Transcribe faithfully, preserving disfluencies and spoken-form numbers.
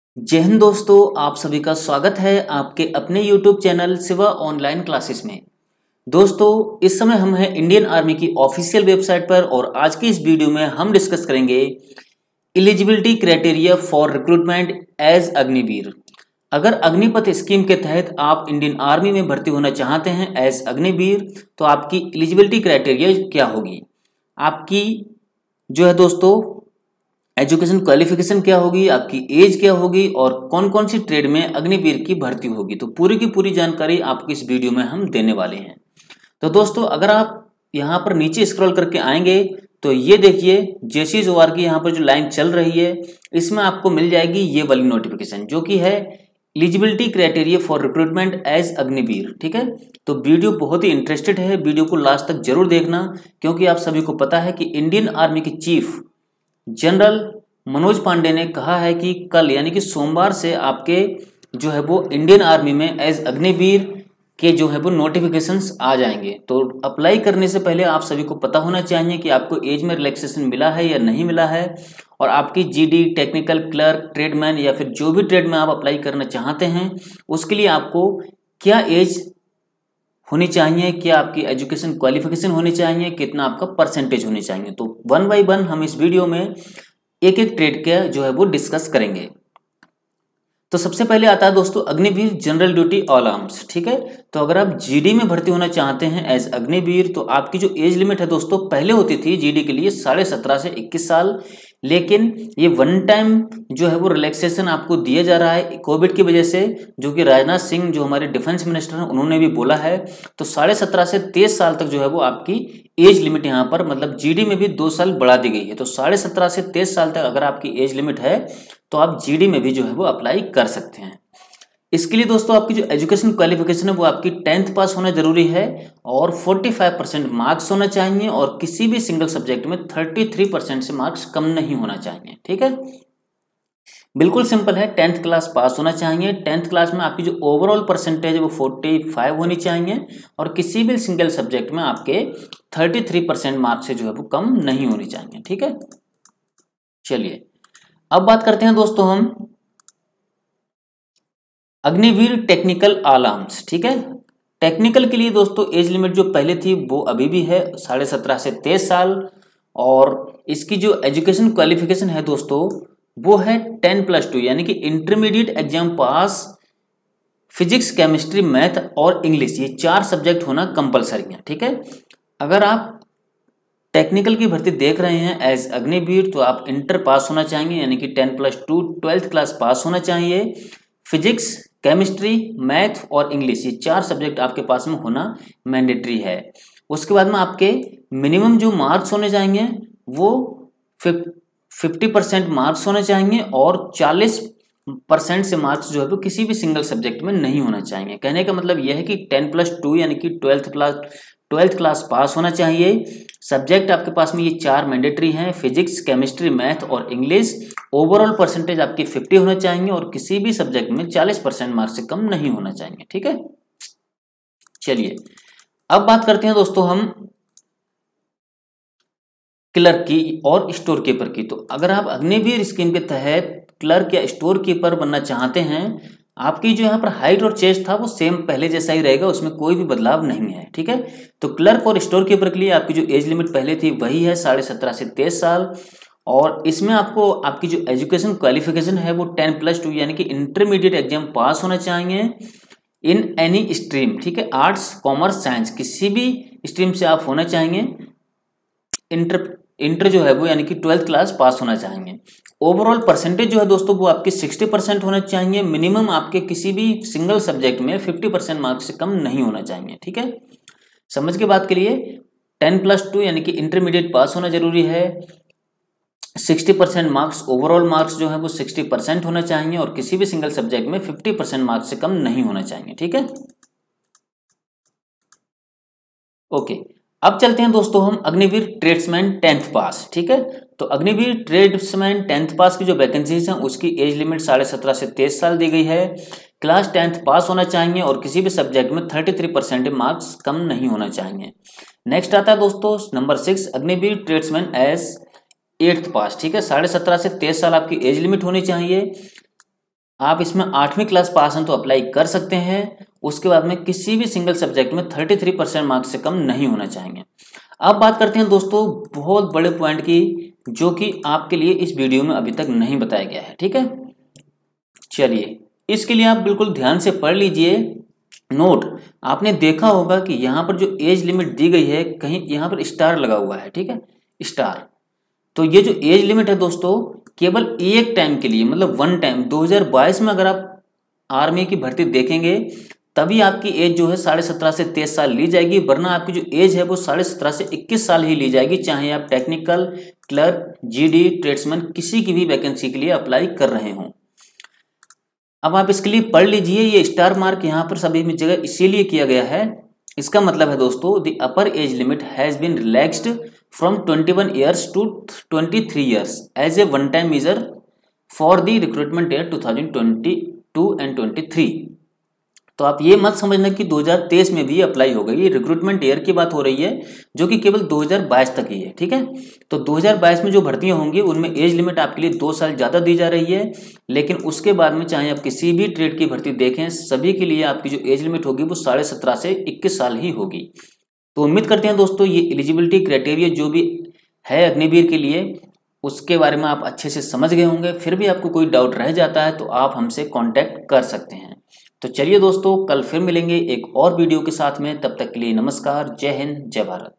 जय हिंद दोस्तों, आप सभी का स्वागत है आपके अपने YouTube channel Shiva online classes में। दोस्तों, इस समय हम हैं इंडियन आर्मी की ऑफिशियल वेबसाइट पर और आज की इस वीडियो में हम डिस्कस करेंगे eligibility criteria for recruitment as Agniveer. अगर अग्निपथ स्कीम के तहत आप इंडियन आर्मी में भर्ती होना चाहते हैं एज अग्निवीर, तो आपकी एलिजिबिलिटी क्राइटेरिया क्या होगी, आपकी जो है दोस्तों एजुकेशन क्वालिफिकेशन क्या होगी, आपकी एज क्या होगी और कौन कौन सी ट्रेड में अग्निवीर की भर्ती होगी। तो पूरी की पूरी जानकारी आपको इस वीडियो में हम देने वाले हैं। तो दोस्तों, अगर आप यहाँ पर नीचे स्क्रॉल करके आएंगे तो ये देखिए जेसी जोआर की यहाँ पर जो लाइन चल रही है, इसमें आपको मिल जाएगी ये वाली नोटिफिकेशन जो कि है eligibility criteria for recruitment as Agniveer. ठीक है, तो वीडियो बहुत ही इंटरेस्टेड है, वीडियो को लास्ट तक जरूर देखना, क्योंकि आप सभी को पता है कि इंडियन आर्मी के चीफ जनरल मनोज पांडे ने कहा है कि कल यानी कि सोमवार से आपके जो है वो इंडियन आर्मी में एज अग्निवीर के जो है वो नोटिफिकेशंस आ जाएंगे। तो अप्लाई करने से पहले आप सभी को पता होना चाहिए कि आपको एज में रिलैक्सेशन मिला है या नहीं मिला है, और आपकी जीडी, टेक्निकल क्लर्क, ट्रेडमैन या फिर जो भी ट्रेड में आप अप्लाई करना चाहते हैं उसके लिए आपको क्या एज होनी चाहिए, क्या आपकी एजुकेशन क्वालिफिकेशन होनी चाहिए, कितना आपका परसेंटेज होनी चाहिए। तो वन बाय वन हम इस वीडियो में एक एक ट्रेड का जो है वो डिस्कस करेंगे। तो सबसे पहले आता है दोस्तों Agniveer general duty all arms. ठीक है, तो अगर आप जीडी में भर्ती होना चाहते हैं एज अग्निवीर, तो आपकी जो एज लिमिट है दोस्तों पहले होती थी जीडी के लिए साढ़े सत्रह से इक्कीस साल, लेकिन ये वन टाइम जो है वो रिलैक्सेशन आपको दिया जा रहा है कोविड की वजह से, जो कि राजनाथ सिंह जो हमारे डिफेंस मिनिस्टर हैं उन्होंने भी बोला है। तो साढ़े सत्रह से तेईस साल तक जो है वो आपकी एज लिमिट यहाँ पर मतलब जीडी में भी दो साल बढ़ा दी गई है। तो साढ़े सत्रह से तेईस साल तक अगर आपकी एज लिमिट है तो आप जीडी में भी जो है वो अप्लाई कर सकते हैं। इसके लिए दोस्तों आपकी जो एजुकेशन क्वालिफिकेशन है वो आपकी टेंथ पास होना जरूरी है और पैंतालीस परसेंट मार्क्स होना चाहिए, और किसी भी सिंगल सब्जेक्ट में तैंतीस परसेंट से मार्क्स कम नहीं होना चाहिए। ठीक है, बिल्कुल सिंपल है, टेंथ क्लास पास होना चाहिए। टेंथ क्लास में आपकी जो ओवरऑल परसेंटेज है वो पैंतालीस होनी चाहिए, और किसी भी सिंगल सब्जेक्ट में आपके तैंतीस परसेंट मार्क्स से जो है वो कम नहीं होनी चाहिए। ठीक है, चलिए अब बात करते हैं दोस्तों हम अग्निवीर टेक्निकल ऑल आर्म्स। ठीक है, टेक्निकल के लिए दोस्तों एज लिमिट जो पहले थी वो अभी भी है साढ़े सत्रह से तेईस साल, और इसकी जो एजुकेशन क्वालिफिकेशन है दोस्तों वो है टेन प्लस टू यानी कि intermediate exam pass, physics, chemistry, math और इंग्लिश, ये चार सब्जेक्ट होना कंपलसरी है। ठीक है, अगर आप टेक्निकल की भर्ती देख रहे हैं एज अग्निवीर तो आप इंटर पास होना चाहिए यानी कि ten plus two twelfth class pass होना चाहिए। फिजिक्स, केमिस्ट्री, मैथ और इंग्लिश, ये चार सब्जेक्ट आपके पास में होना मैंडेटरी है। उसके बाद में आपके मिनिमम जो मार्क्स होने चाहिए वो फिफ्टी परसेंट मार्क्स होने चाहिए, और चालीस परसेंट से मार्क्स जो है वो किसी भी सिंगल सब्जेक्ट में नहीं होना चाहिए। कहने का मतलब यह है कि टेन प्लस टू यानी कि twelfth class twelfth class pass होना चाहिए। सब्जेक्ट आपके पास में ये चार मैंडेटरी हैं, फिजिक्स, केमिस्ट्री, मैथ और इंग्लिश। ओवरऑल परसेंटेज आपकी फिफ्टी होना चाहिए और किसी भी सब्जेक्ट में चालीस परसेंट मार्क्स से कम नहीं होना चाहिए। ठीक है, चलिए अब बात करते हैं दोस्तों हम क्लर्क की और स्टोर कीपर की। तो अगर आप अग्निवीर स्कीम के तहत क्लर्क या स्टोर कीपर बनना चाहते हैं, आपकी जो यहाँ पर हाइट और चेस्ट था वो सेम पहले जैसा ही रहेगा, उसमें कोई भी बदलाव नहीं है। ठीक है, तो क्लर्क और स्टोर कीपर के लिए आपकी जो एज लिमिट पहले थी वही है साढ़े सत्रह से तेईस साल, और इसमें आपको आपकी जो एजुकेशन क्वालिफिकेशन है वो टेन प्लस टू यानी कि इंटरमीडिएट एग्जाम पास होना चाहिए इन एनी स्ट्रीम। ठीक है, आर्ट्स, कॉमर्स, साइंस, किसी भी स्ट्रीम से आप होना चाहिए। इंटर इंटर जो है वो यानी कि ट्वेल्थ क्लास पास होना चाहिए। ओवरऑल परसेंटेज जो है दोस्तों वो आपकी सिक्सटी परसेंट होना चाहिए। मिनिमम आपके किसी भी सिंगल सब्जेक्ट में फिफ्टी परसेंट मार्क्स से कम नहीं होना चाहिए। ठीक है, समझ के बात के लिए टेन प्लस टू यानी कि इंटरमीडिएट पास होना जरूरी है। Sixty percent marks, overall marks जो है वो सिक्सटी परसेंट होना चाहिए, और किसी भी सिंगल सब्जेक्ट में फिफ्टी परसेंट मार्क्स से कम नहीं होना चाहिए। ठीक है, ओके अब चलते हैं दोस्तों हम अग्निवीर ट्रेड्समैन टेंथ पास। ठीक है, तो अग्निवीर ट्रेड्समैन टेंथ पास की जो वैकेंसीज हैं उसकी एज लिमिट साढ़े सत्रह से तेईस साल दी गई है। क्लास टेंथ पास होना चाहिए और किसी भी सब्जेक्ट में थर्टी थ्री परसेंट मार्क्स कम नहीं होना चाहिए। नेक्स्ट आता है दोस्तों number six Agniveer tradesman as eighth pass. ठीक है, साढ़े सत्रह से तेईस साल आपकी एज लिमिट होनी चाहिए। आप इसमें आठवीं क्लास पास हैं तो अप्लाई कर सकते हैं। उसके बाद में किसी भी सिंगल सब्जेक्ट में तैंतीस परसेंट मार्क्स से कम नहीं होना चाहिए। अब बात करते हैं दोस्तों बहुत बड़े पॉइंट की, जो कि आपके लिए इस वीडियो में अभी तक नहीं बताया गया है। ठीक है, चलिए इसके लिए आप बिल्कुल ध्यान से पढ़ लीजिए नोट। आपने देखा होगा कि यहाँ पर जो एज लिमिट दी गई है, कहीं यहाँ पर स्टार लगा हुआ है। ठीक है, स्टार। तो ये जो एज लिमिट है दोस्तों, केवल एक टाइम के लिए, मतलब वन टाइम दो हज़ार बाईस में अगर आप आर्मी की भर्ती देखेंगे तभी आपकी एज जो है साढ़े सत्रह से तेईस साल ली जाएगी, वरना आपकी जो एज है वो साढ़े सत्रह से इक्कीस साल ही ली जाएगी, चाहे आप टेक्निकल, क्लर्क, जीडी, ट्रेड्समैन किसी की भी वैकेंसी के लिए अप्लाई कर रहे हों। अब आप इसके लिए पढ़ लीजिए, ये स्टार मार्क यहाँ पर सभी में जगह इसीलिए किया गया है। इसका मतलब है दोस्तों the upper age limit has been relaxed from इक्कीस ईयर्स टू तेईस years as a one time measure for the recruitment year दो हज़ार बाईस एंड तेईस। तो आप ये मत समझना कि दो हज़ार तेईस में भी अप्लाई होगा, ये रिक्रूटमेंट ईयर की बात हो रही है जो कि केवल दो हज़ार बाईस तक ही है। ठीक है, तो दो हज़ार बाईस में जो भर्तियां होंगी उनमें एज लिमिट आपके लिए दो साल ज़्यादा दी जा रही है, लेकिन उसके बाद में चाहे आप किसी भी ट्रेड की भर्ती देखें सभी के लिए आपकी जो एज लिमिट होगी वो साढ़े सत्रह से इक्कीस साल ही होगी। तो उम्मीद करते हैं दोस्तों ये एलिजिबिलिटी क्राइटेरिया जो भी है अग्निवीर के लिए उसके बारे में आप अच्छे से समझ गए होंगे। फिर भी आपको कोई डाउट रह जाता है तो आप हमसे कॉन्टैक्ट कर सकते हैं। तो चलिए दोस्तों कल फिर मिलेंगे एक और वीडियो के साथ में, तब तक के लिए नमस्कार, जय हिंद, जय भारत।